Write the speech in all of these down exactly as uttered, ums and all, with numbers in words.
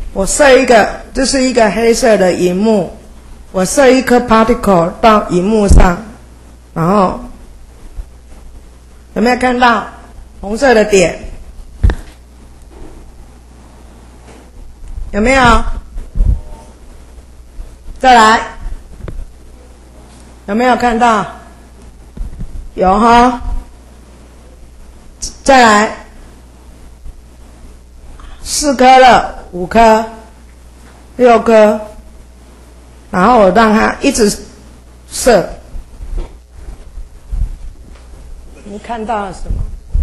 我设一个，这是一个黑色的萤幕，我设一颗 particle 到萤幕上，然后有没有看到红色的点？有没有？再来，有没有看到？有哈。再来，四颗了，五颗，六颗，然后我让它一直射。你看到了什么？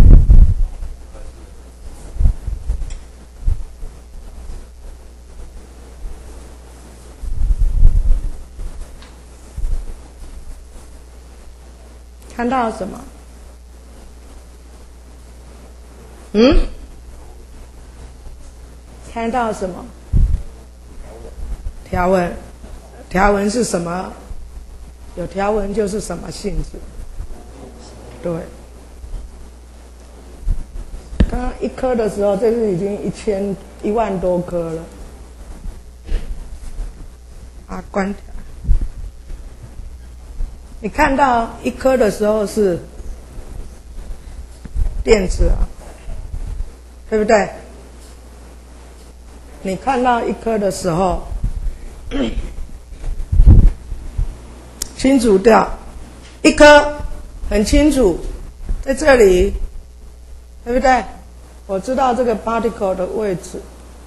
看到了什么？嗯？看到了什么？条纹。条纹是什么？有条纹就是什么性质？对。刚刚一颗的时候，这是已经一千一万多颗了。啊，关掉。你看到一颗的时候是电子啊，对不对？你看到一颗的时候，清除掉一颗，很清楚，在这里，对不对？我知道这个 particle 的位置，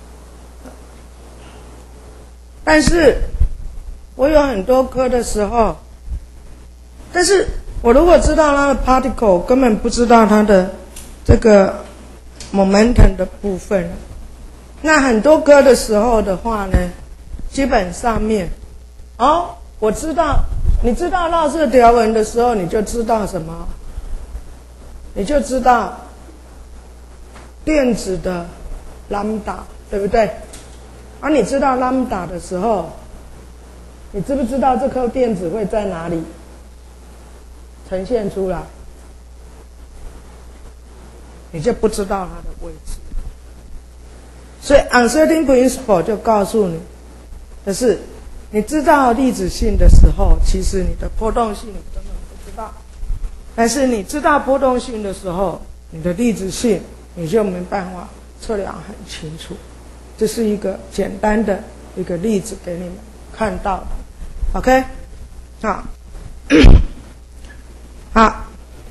但是我有很多颗的时候。但是我如果知道它的 particle， 我根本不知道它的这个 momentum 的部分。那很多颗的时候的话呢，基本上面，哦，我知道，你知道绕射条纹的时候，你就知道什么？你就知道电子的 lambda， 对不对？而你知道 lambda 的时候，你知不知道这颗电子会在哪里呈现出来？你就不知道它的位置。所以 uncertain principle 就告诉你的是，你知道粒子性的时候，其实你的波动性你根本不知道。但是你知道波动性的时候，你的粒子性你就没办法测量很清楚。这是一个简单的一个例子给你们看到的。OK， 好。好，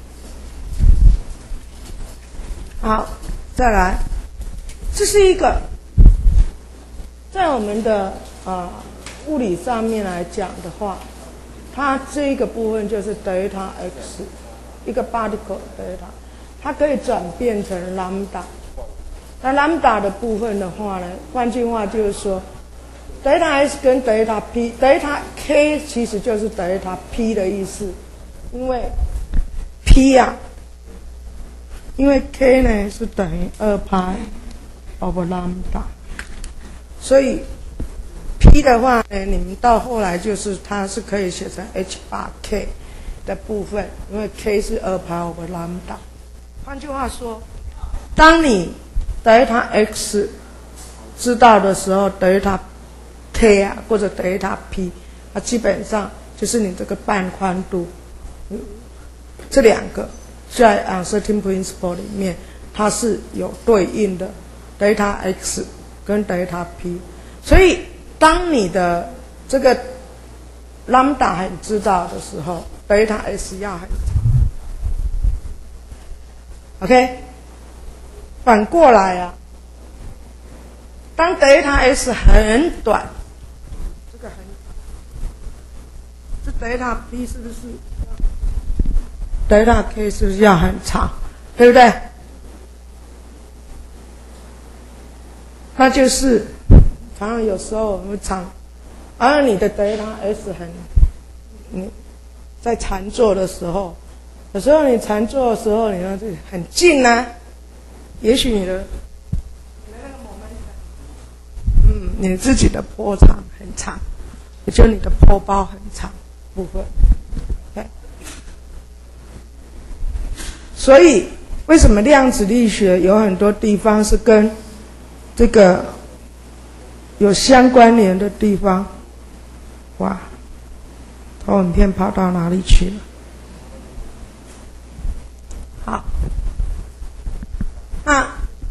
好，再来，这是一个在我们的啊、呃、物理上面来讲的话，它这一个部分就是 delta x， 一个 particle delta， 它可以转变成 lambda。那 lambda 的部分的话呢，换句话就是说 delta s 跟 delta p，delta k 其实就是 delta p 的意思，因为 P 呀、啊，因为 K 呢是等于二派 over lambda， 所以 P 的话呢，你们到后来就是它是可以写成 h 八 k 的部分，因为 K 是二派 over lambda。换句话说，当你delta x 知道的时候 ，delta k 啊或者 delta p， 它基本上就是你这个半宽度。这两个在 uncertain principle 里面，它是有对应的 delta x 跟 delta p， 所以当你的这个 lambda 很知道的时候 ，delta s 要很长。OK， 反过来啊，当 delta s 很短，这个很短，这 delta p 是不是？delta k 是不是要很长，对不对？那就是常常有时候我们常，而你的 delta s 很，你在禅坐的时候，有时候你禅坐的时候，你看这很近啊，也许你的，你的那个 momentum， 嗯，你自己的波长很长，也就你的波包很长部分。所以，为什么量子力学有很多地方是跟这个有相关联的地方。哇，投影片跑到哪里去了？好，那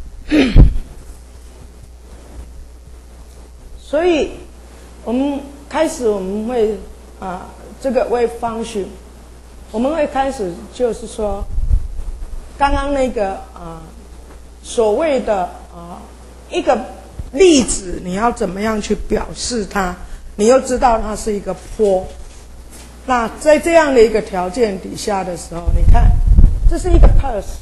所以我们开始我们会啊，这个wave function，我们会开始就是说，刚刚那个啊，所谓的啊一个粒子，你要怎么样去表示它？你又知道它是一个波。那在这样的一个条件底下的时候，你看，这是一个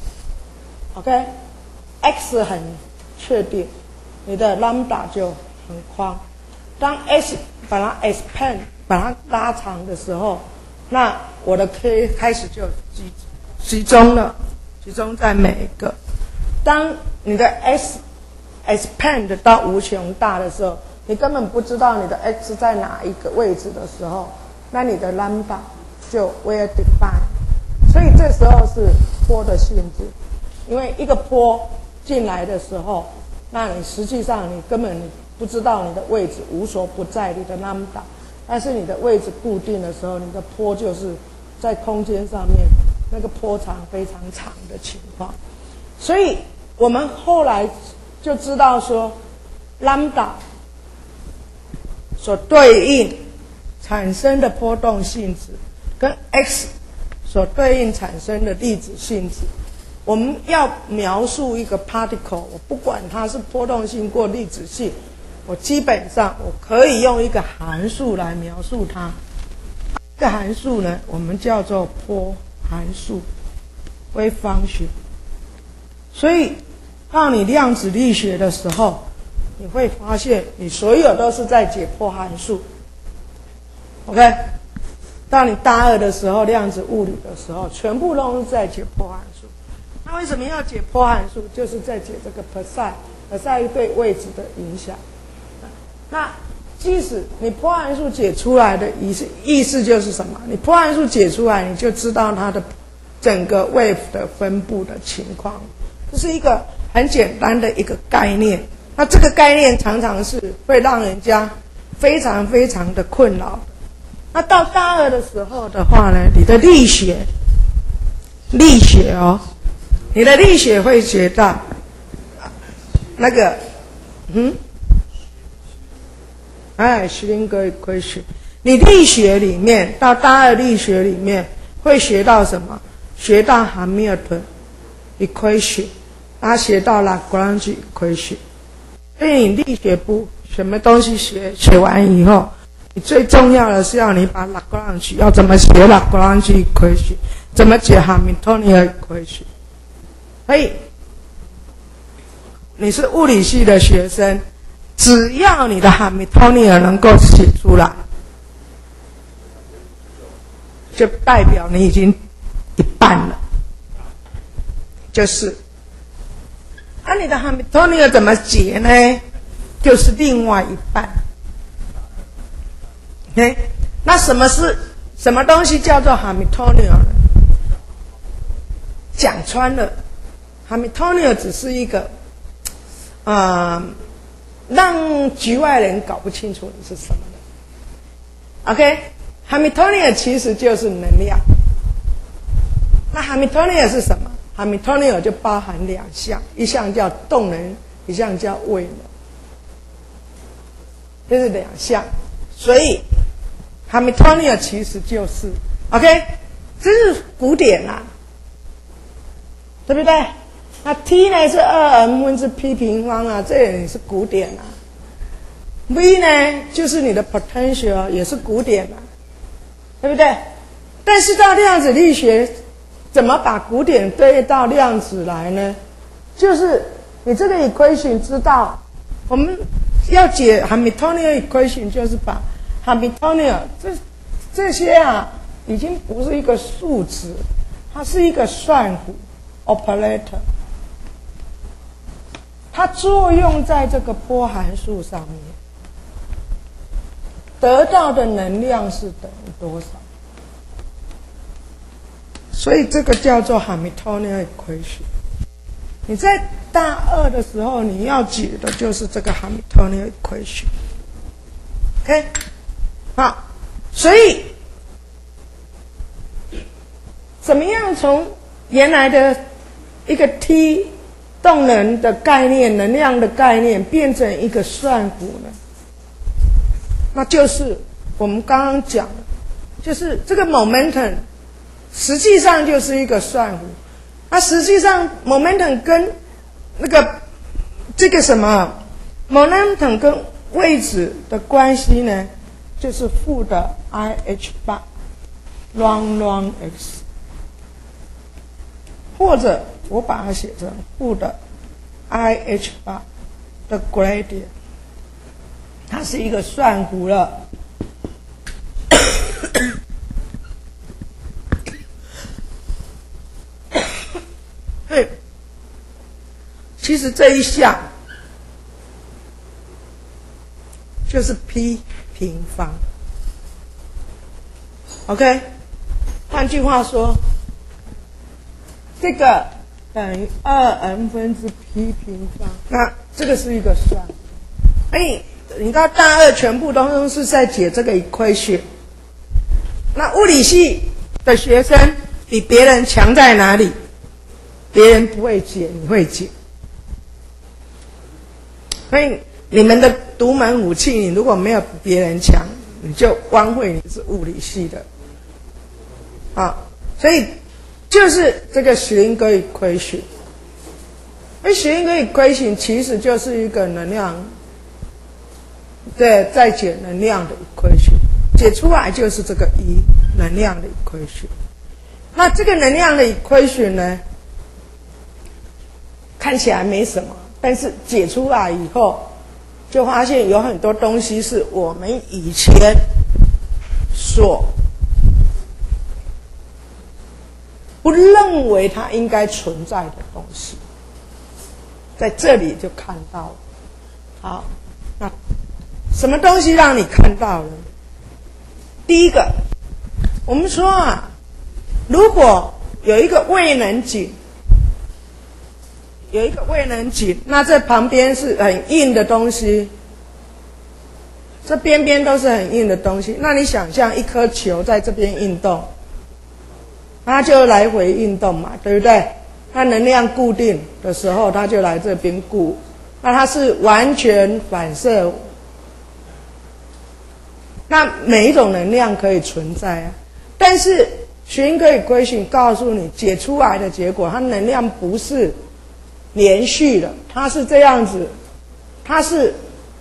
pulse，OK，x 很确定，你的 lambda 就很宽。当 s 把它 expand 把它拉长的时候，那我的 k 开始就集集中了，集中在每一个。当你的 s expand 到无穷大的时候，你根本不知道你的 x 在哪一个位置的时候，那你的 lambda 就 well defined。所以这时候是波的性质，因为一个波进来的时候，那你实际上你根本不知道你的位置无所不在，你的 lambda， 但是你的位置固定的时候，你的波就是在空间上面那个波长非常长的情况。所以我们后来就知道说 lambda 所对应产生的波动性质跟 x 所对应产生的粒子性质，我们要描述一个 particle， 我不管它是波动性或粒子性，我基本上我可以用一个函数来描述它。这个函数呢，我们叫做波函数 wave function。所以当你量子力学的时候，你会发现你所有都是在解波函数。OK， 当你大二的时候，量子物理的时候，全部都是在解波函数。那为什么要解波函数？就是在解这个 psi，psi 对位置的影响。那即使你波函数解出来的意思意思就是什么？你波函数解出来，你就知道它的整个 wave 的分布的情况。这是一个很简单的一个概念。那这个概念常常是会让人家非常非常的困扰的。那到大二的时候的话呢，你的力学，力学哦，你的力学会学到那个，嗯，哎，施林格equation，你力学里面到大二力学里面会学到什么？学到 Hamilton equation， 啊，学到 Lagrange equation。所以你力学部什么东西学学完以后，你最重要的是要你把 Lagrange 要怎么写 Lagrange equation， 怎么解 Hamiltonian equation。所以你是物理系的学生，只要你的 Hamiltonian 能够写出来，就代表你已经一半了。就是啊，你的 Hamiltonian 怎么解呢？就是另外一半。OK， 那什么是什么东西叫做 Hamiltonian 呢？讲穿了 ，Hamiltonian 只是一个啊、呃，让局外人搞不清楚你是什么的。OK，Hamiltonian 其实就是能量。那 Hamiltonian 是什么？Hamiltonian 就包含两项，一项叫动能，一项叫位能，这是两项。所以 Hamiltonian 其实就是 OK， 这是古典啦、啊，对不对？那 T 呢是二 m 分之 p 平方啊，这也是古典啊。V 呢就是你的 potential 也是古典啊，对不对？但是到量子力学，怎么把古典对到量子来呢？就是你这个 equation 知道，我们要解 Hamiltonian equation， 就是把 Hamiltonian 这这些啊，已经不是一个数值，它是一个算符 operator， 它作用在这个波函数上面，得到的能量是等于多少？所以这个叫做 Hamiltonian equation。 你在大二的时候，你要解的就是这个 Hamiltonian equation。OK， 好，所以怎么样从原来的一个 T 动能的概念、能量的概念，变成一个算符呢？那就是我们刚刚讲的，就是这个 momentum 实际上就是一个算符。它实际上 momentum 跟那个这个什么 momentum 跟位置的关系呢，就是负的 I H 八 ln ln x， 或者我把它写成负的 I H 八 的 gradient， 它是一个算符了。对，其实这一项就是 P 平方 ，OK。换句话说，这个等于二 m 分之 P 平方，那这个是一个算。哎，你到大二全部都是在解这个 equation。那物理系的学生比别人强在哪里？别人不会解，你会解。所以你们的独门武器，你如果没有比别人强，你就枉费你是物理系的。啊，所以就是这个许林格equation。而许林格equation其实就是一个能量，对，在解能量的 equation， 解出来就是这个 E 能量的 equation。那这个能量的 equation 呢？看起来没什么，但是解出来以后，就发现有很多东西是我们以前所不认为它应该存在的东西，在这里就看到了。好，那什么东西让你看到了？第一个，我们说啊，如果有一个位能井。有一个位能井，那这旁边是很硬的东西，这边边都是很硬的东西。那你想象一颗球在这边运动，它就来回运动嘛，对不对？它能量固定的时候，它就来这边固，那它是完全反射。那每一种能量可以存在啊，但是许林格equation告诉你，解出来的结果，它能量不是连续的，它是这样子，它是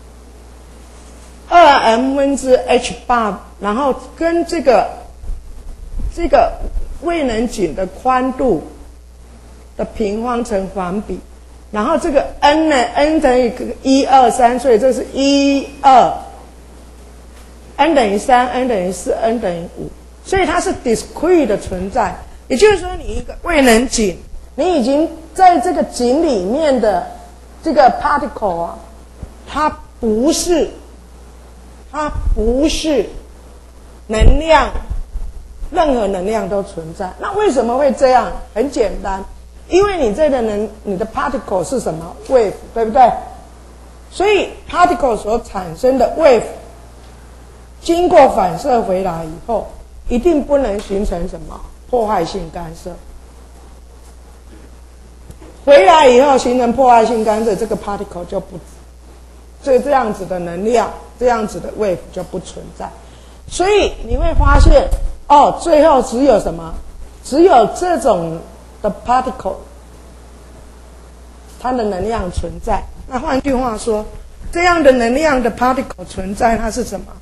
二 m 分之 h 八，然后跟这个这个位能井的宽度的平方成反比，然后这个 n 呢 ，n 等于一二三，所以这是一二 n 等于三 ，n 等于四 ，n 等于五，所以它是 discrete 的存在，也就是说，你一个位能井，你已经在这个井里面的这个 particle 啊，它不是，它不是能量，任何能量都存在。那为什么会这样？很简单，因为你这个能，你的 particle 是什么 wave， 对不对？所以 particle 所产生的 wave， 经过反射回来以后，一定不能形成什么破坏性干涉。回来以后形成破坏性干涉，这个 particle 就不，这这样子的能量，这样子的 wave 就不存在。所以你会发现，哦，最后只有什么？只有这种的 particle， 它的能量存在。那换句话说，这样的能量的 particle 存在，它是什么？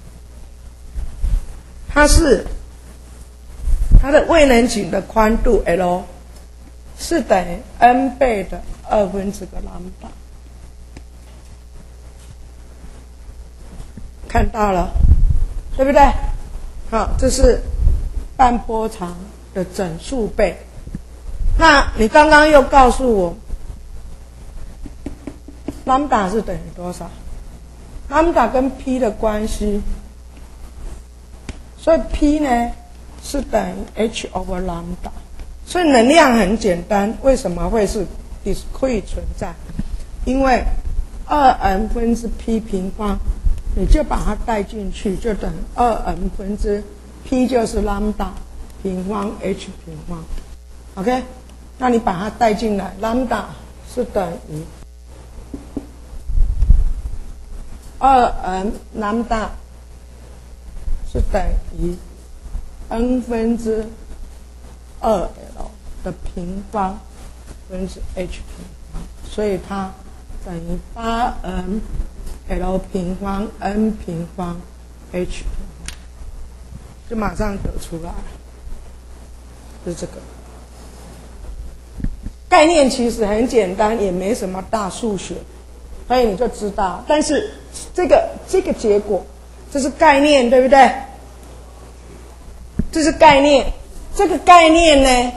它是它的位能井的宽度 L。是等于 n 倍的二分之个兰巴，看到了，对不对？好，这是半波长的整数倍。那你刚刚又告诉我，兰达是等于多少？兰达跟 P 的关系，所以 P 呢是等于 h over lambda。所以能量很简单，为什么会是 discrete 存在，因为二 n 分之 p 平方，你就把它带进去，就等于二 n 分之 p 就是 lambda 平方 h 平方 ，OK？ 那你把它带进来 ，lambda 是等于二 n lambda 是等于 n 分之二 l 的平方分之 h 平方，所以它等于八 n l 平方 n 平方 h 平方，就马上得出来，是这个概念，其实很简单，也没什么大数学，所以你就知道。但是这个这个结果，这是概念，对不对？这是概念，这个概念呢，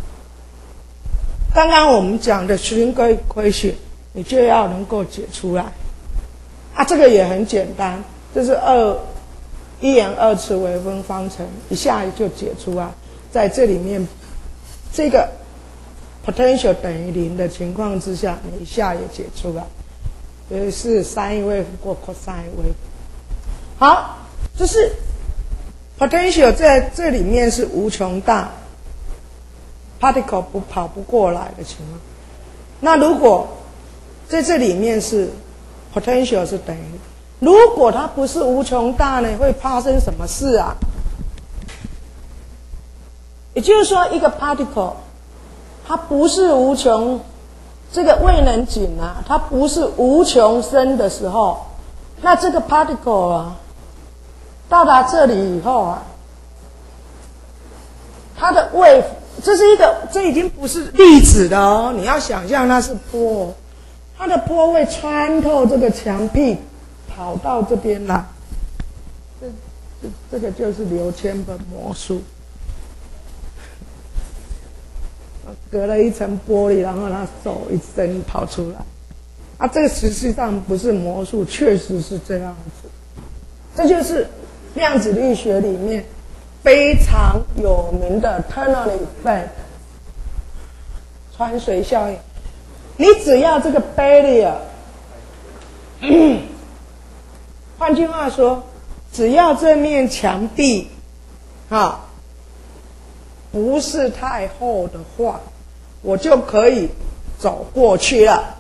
刚刚我们讲的 Schrödinger equation， 你就要能够解出来。啊，这个也很简单，这是二一元二次微分方程，一下就解出来。在这里面，这个 potential 等于零的情况之下，你一下也解出来，所以是 sin wave 或 cosine wave。好，这是 potential 在这里面是无穷大 ，particle 不跑不过来的情况。那如果在这里面是 potential 是等于，如果它不是无穷大呢，会发生什么事啊？也就是说，一个 particle 它不是无穷，这个位能井啊，它不是无穷深的时候，那这个 particle 啊，到达这里以后啊，它的 wave， 这是一个，这已经不是粒子的哦，你要想象它是波，它的波会穿透这个墙壁，跑到这边来，这这这个就是刘谦的魔术。隔了一层玻璃，然后他手一伸跑出来，啊，这个实际上不是魔术，确实是这样子。这就是量子力学里面非常有名的 tunneling effect 穿髓效应。你只要这个 barrier， 换句话说，只要这面墙壁，啊。不是太厚的话，我就可以走过去了。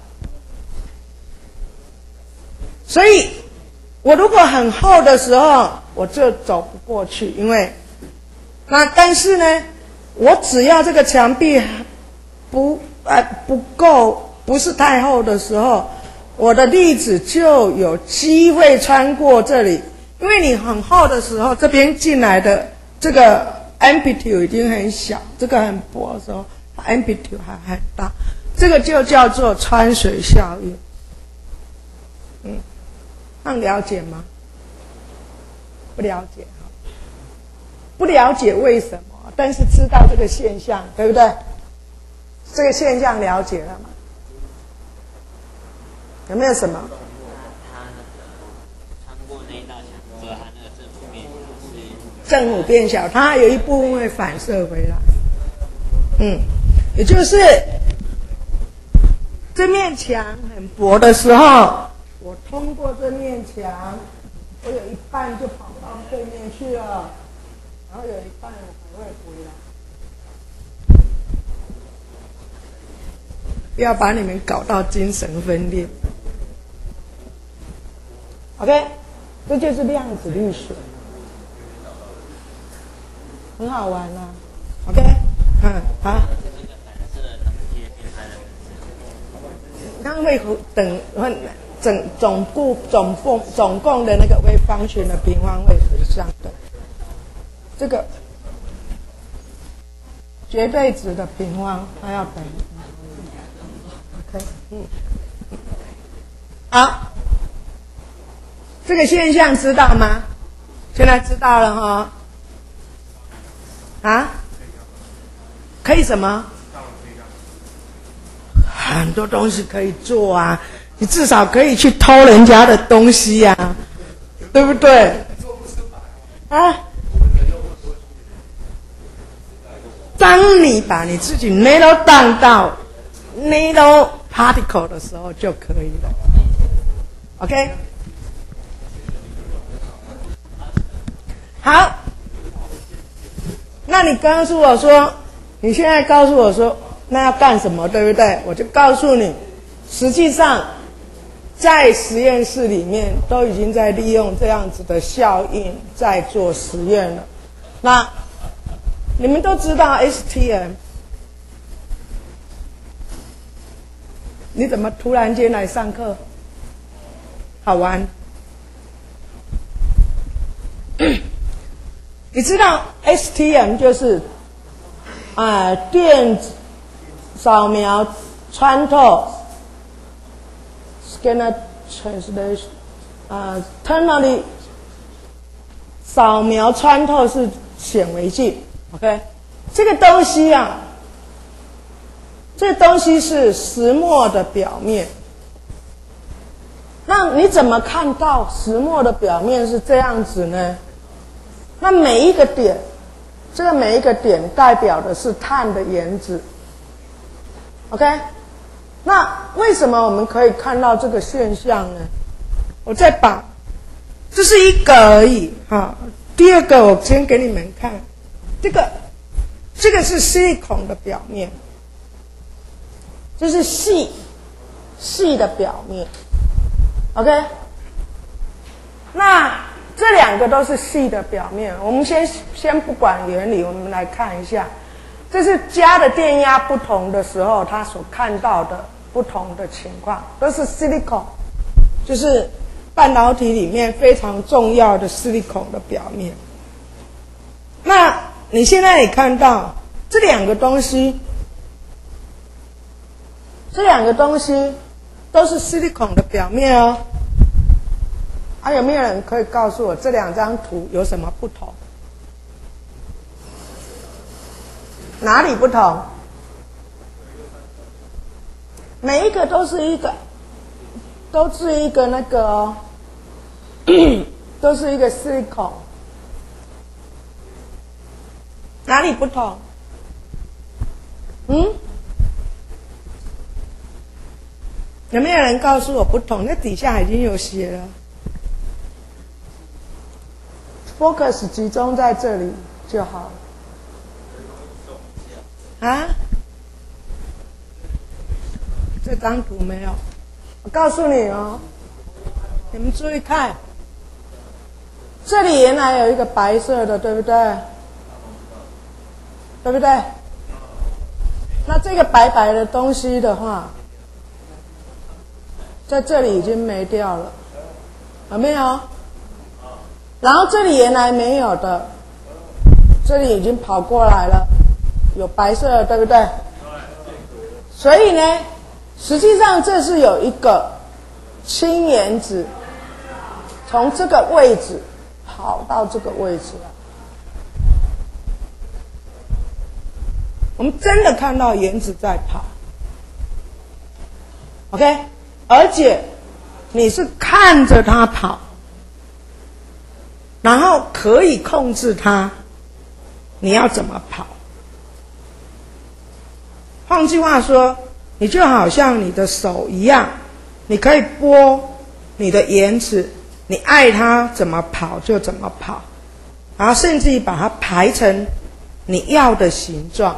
所以，我如果很厚的时候，我就走不过去，因为那但是呢，我只要这个墙壁不呃不够，不是太厚的时候，我的粒子就有机会穿过这里，因为你很厚的时候，这边进来的这个。amplitude 已经很小，这个很薄的时候 ，amplitude 还很大，这个就叫做穿髓效应。嗯，那了解吗？不了解哈，不了解为什么，但是知道这个现象，对不对？这个现象了解了吗？有没有什么？正负变小，它有一部分会反射回来。嗯，也就是这面墙很薄的时候，我通过这面墙，我有一半就跑到对面去了，然后有一半我还会回来。不要把你们搞到精神分裂。OK， 这就是量子力学。很好玩啊 ，OK， 嗯，好。它会等整总共总共总共的那个微方群的平方会是相等，这个绝对值的平方它要等于 ，OK， 嗯，好，这个现象知道吗？现在知道了哈。啊？可以什么？很多东西可以做啊，你至少可以去偷人家的东西呀、啊，对不对？啊？当你把你自己 narrow down 到 nano particle 的时候就可以了。OK， 好，那你告诉我说，你现在告诉我说，那要干什么，对不对？我就告诉你，实际上在实验室里面都已经在利用这样子的效应在做实验了。那你们都知道 S T M， 你怎么突然间来上课？好玩。你知道 S T M 就是啊、呃、电子扫描穿透 scanner translation 啊、呃、ternary 扫描穿透式显微镜 ，OK， 这个东西啊，这个东西是石墨的表面。那你怎么看到石墨的表面是这样子呢？那每一个点，这个每一个点代表的是碳的原子 ，OK？ 那为什么我们可以看到这个现象呢？我再把，这是一个而已哈。第二个，我先给你们看，这个，这个是细孔的表面，这是细细的表面。OK， 那这两个都是细的表面，我们先先不管原理，我们来看一下，这是加的电压不同的时候，它所看到的不同的情况，都是 silicon， 就是半导体里面非常重要的 silicon 的表面。那你现在也看到这两个东西，这两个东西都是 silicon 的表面哦。啊，有没有人可以告诉我这两张图有什么不同？哪里不同？每一个都是一个，都是一个那个哦，都是一个 silicon。哪里不同？嗯？有没有人告诉我不同？那底下已经有写了。focus 集中在这里就好了。啊？这张图没有，我告诉你哦，你们注意看，这里原来有一个白色的，对不对？对不对？那这个白白的东西的话，在这里已经没掉了，有没有？然后这里原来没有的，这里已经跑过来了，有白色的，对不对？所以呢，实际上这是有一个氢原子从这个位置跑到这个位置了。我们真的看到原子在跑 ，OK， 而且你是看着它跑。然后可以控制它，你要怎么跑？换句话说，你就好像你的手一样，你可以拨你的原子，你爱它怎么跑就怎么跑，然后甚至于把它排成你要的形状。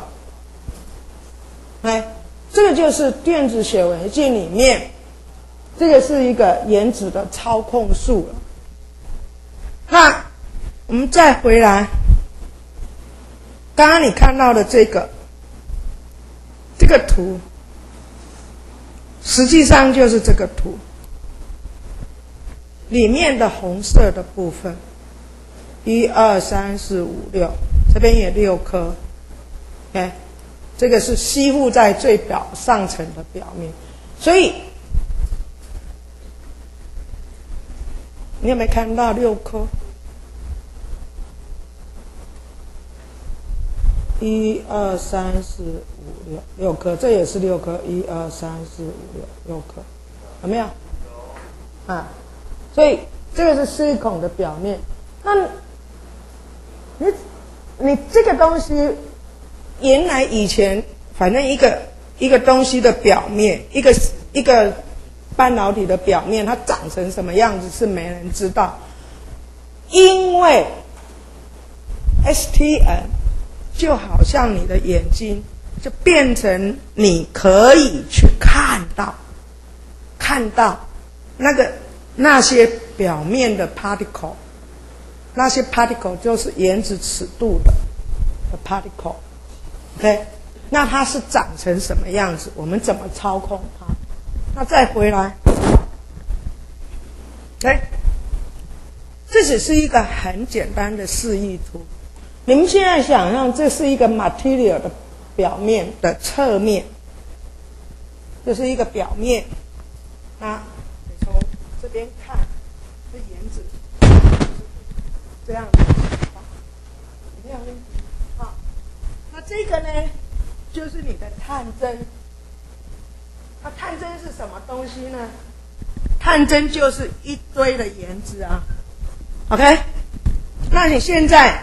来，这个就是电子显微镜里面，这个是一个原子的操控术了。那我们再回来，刚刚你看到的这个这个图，实际上就是这个图里面的红色的部分，一二三四五六，这边也六颗 ，OK， 这个是吸附在最表上层的表面，所以你有没有看到六颗？一二三四五六，六颗，这也是六颗，一二三四五六，六颗，有没有？啊，所以这个是细孔的表面。那你你这个东西，原来以前反正一个一个东西的表面，一个一个半导体的表面，它长成什么样子是没人知道，因为 S T M 就好像你的眼睛，就变成你可以去看到，看到那个那些表面的 particle， 那些 particle 就是原子尺度的 particle，OK， 那它是长成什么样子？我们怎么操控它？那再回来，哎，这只是一个很简单的示意图。你们现在想象，这是一个 material 的表面的侧面，这是一个表面。那你从这边看，这颜子这样子，这样好。那这个呢，就是你的探针。那探针是什么东西呢？探针就是一堆的颜子啊。OK， 那你现在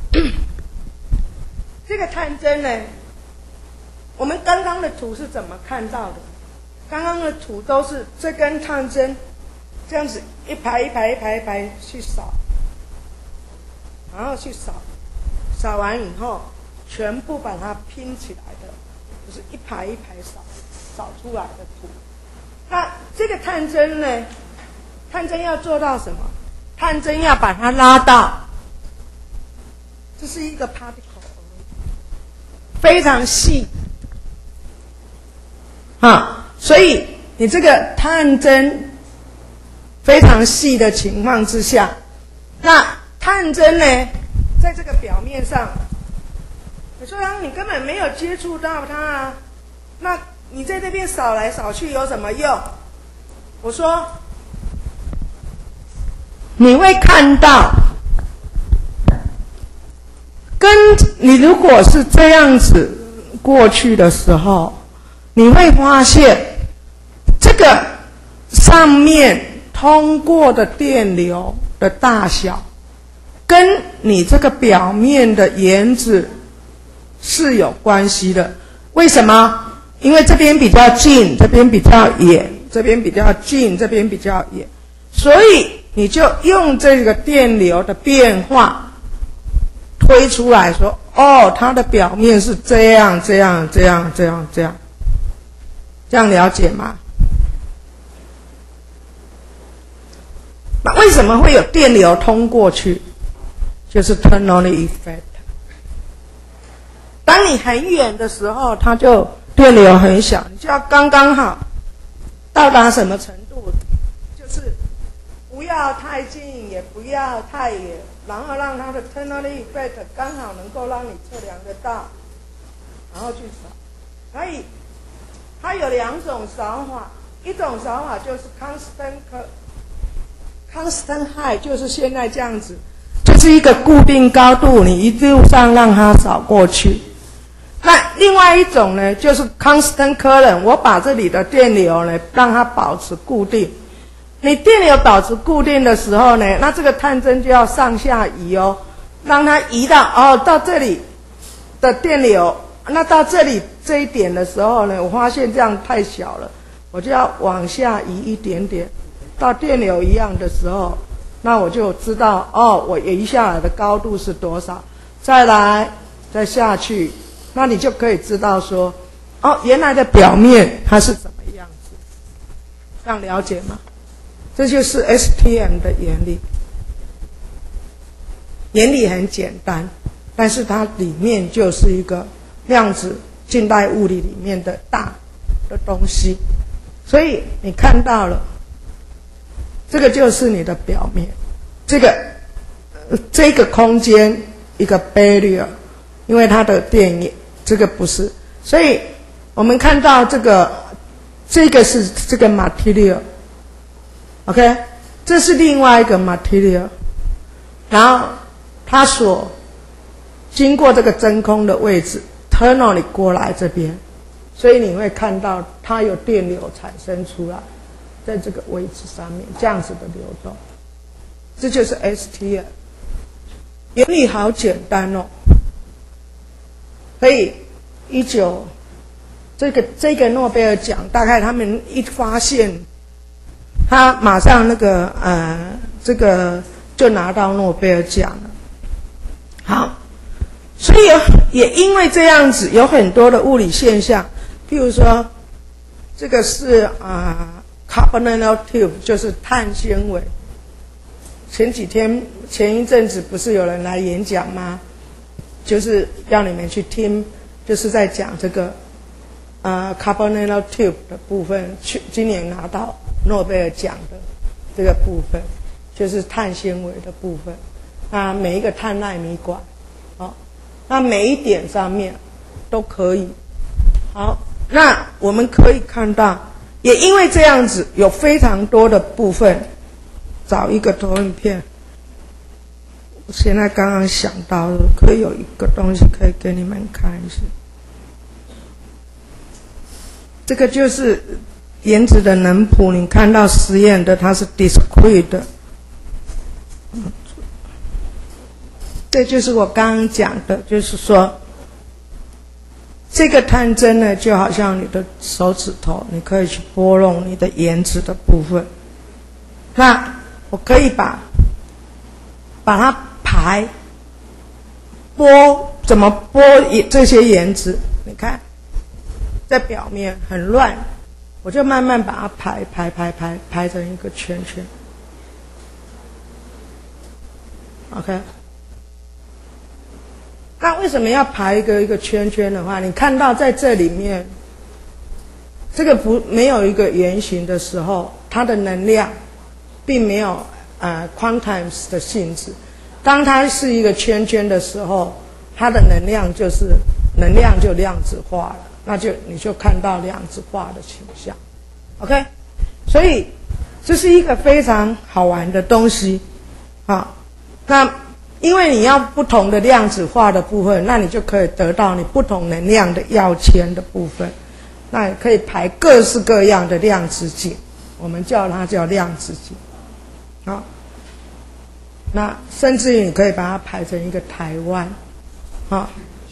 这个探针呢，我们刚刚的图是怎么看到的？刚刚的图都是这根探针这样子一排一排一排一排去扫，然后去扫，扫完以后全部把它拼起来的，就是一排一排扫扫出来的图。那这个探针呢，探针要做到什么？探针要把它拉到，这是一个 particle， 非常细啊，所以你这个探针非常细的情况之下，那探针呢，在这个表面上，你说啊，你根本没有接触到它啊，那你在这边扫来扫去有什么用？我说，你会看到，跟你如果是这样子过去的时候，你会发现这个上面通过的电流的大小，跟你这个表面的颜子是有关系的。为什么？因为这边比较近，这边比较远，这边比较近，这边比较远，所以你就用这个电流的变化推出来说，哦，它的表面是这样这样这样这样这样，这样了解吗？那为什么会有电流通过去？就是 Bernoulli effect。当你很远的时候，它就电流很小，你就要刚刚好到达什么程度？就是不要太近，也不要太远，然后让它的 Bernoulli effect 刚好能够让你测量得到，然后去扫。所以它有两种扫法，一种扫法就是 constant constant high， 就是现在这样子，就是一个固定高度，你一路上让它扫过去。那另外一种呢，就是 constant current， 我把这里的电流呢让它保持固定。你电流保持固定的时候呢，那这个探针就要上下移哦，让它移到哦到这里的电流，那到这里这一点的时候呢，我发现这样太小了，我就要往下移一点点，到电流一样的时候，那我就知道哦，我移下来的高度是多少，再来再下去。那你就可以知道说，哦，原来的表面它是怎么样子，这样了解吗？这就是 S T M 的原理，原理很简单，但是它里面就是一个量子近代物理里面的大的东西，所以你看到了，这个就是你的表面，这个、呃、这个空间一个 barrier。因为它的电液，这个不是，所以我们看到这个，这个是这个 material，OK， 这是另外一个 material， 然后它所经过这个真空的位置 ，Bernoulli 过来这边，所以你会看到它有电流产生出来，在这个位置上面这样子的流动，这就是 S T M， 原理好简单哦。所以，一九这个这个诺贝尔奖，大概他们一发现，他马上那个呃，这个就拿到诺贝尔奖了。好，所以有也因为这样子，有很多的物理现象，譬如说，这个是啊、呃、carbon nanotube， 就是碳纤维。前几天前一阵子不是有人来演讲吗？就是要你们去听，就是在讲这个呃 carbon nanotube 的部分，去今年拿到诺贝尔奖的这个部分，就是碳纤维的部分。那每一个碳纳米管，哦，那每一点上面都可以。好，那我们可以看到，也因为这样子，有非常多的部分。找一个投影片，我现在刚刚想到了，可以有一个东西可以给你们看一下。这个就是原子的能谱，你看到实验的它是 discrete 的，这就是我刚刚讲的，就是说这个探针呢，就好像你的手指头，你可以去拨弄你的原子的部分。那我可以把把它排拨，怎么拨这些原子？你看，在表面很乱，我就慢慢把它排排排排排成一个圈圈。OK， 那为什么要排一个一个圈圈的话？你看到在这里面，这个不没有一个圆形的时候，它的能量并没有呃 quantimes 的性质。当它是一个圈圈的时候，它的能量就是能量就量子化了，那就你就看到量子化的倾向。OK， 所以这是一个非常好玩的东西啊。那因为你要不同的量子化的部分，那你就可以得到你不同能量的要签的部分，那也可以排各式各样的量子井，我们叫它叫量子井。好，那甚至于你可以把它排成一个台湾，好，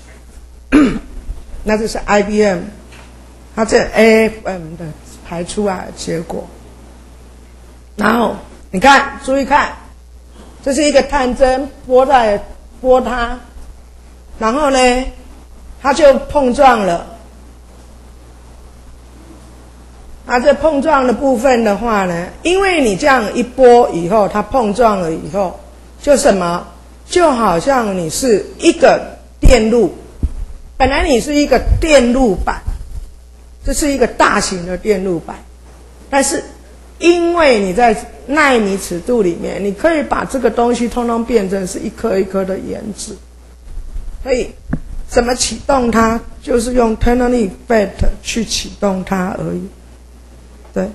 那这是 I B M， 它这 A F M 的排出来的结果。然后你看，注意看，这是一个探针拨在拨它，然后呢，它就碰撞了。那这碰撞的部分的话呢，因为你这样一拨以后，它碰撞了以后，就什么？就好像你是一个电路，本来你是一个电路板，这是一个大型的电路板，但是因为你在纳米尺度里面，你可以把这个东西通通变成是一颗一颗的原子，所以怎么启动它，就是用 tunneling effect 去启动它而已。对，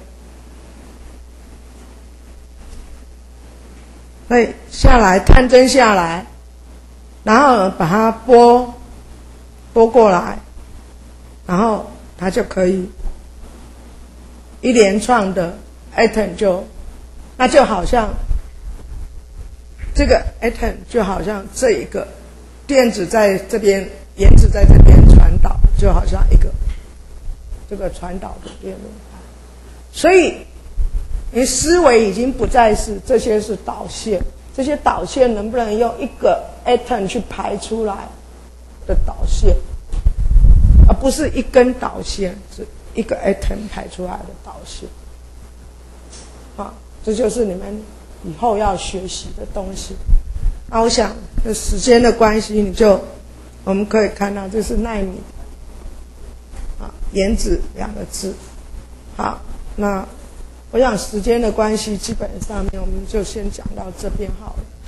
所以下来探针下来，然后把它拨拨过来，然后它就可以一连串的 atom 就，那就好像这个 atom 就好像这一个电子在这边，原子在这边传导，就好像一个这个传导的电路。所以你思维已经不再是这些是导线，这些导线能不能用一个 atom 去排出来的导线，而不是一根导线，是一个 atom 排出来的导线。啊，这就是你们以后要学习的东西。那我想，这时间的关系，你就我们可以看到，这是纳米啊，原子两个字。好。那我想时间的关系，基本上面我们就先讲到这边好了。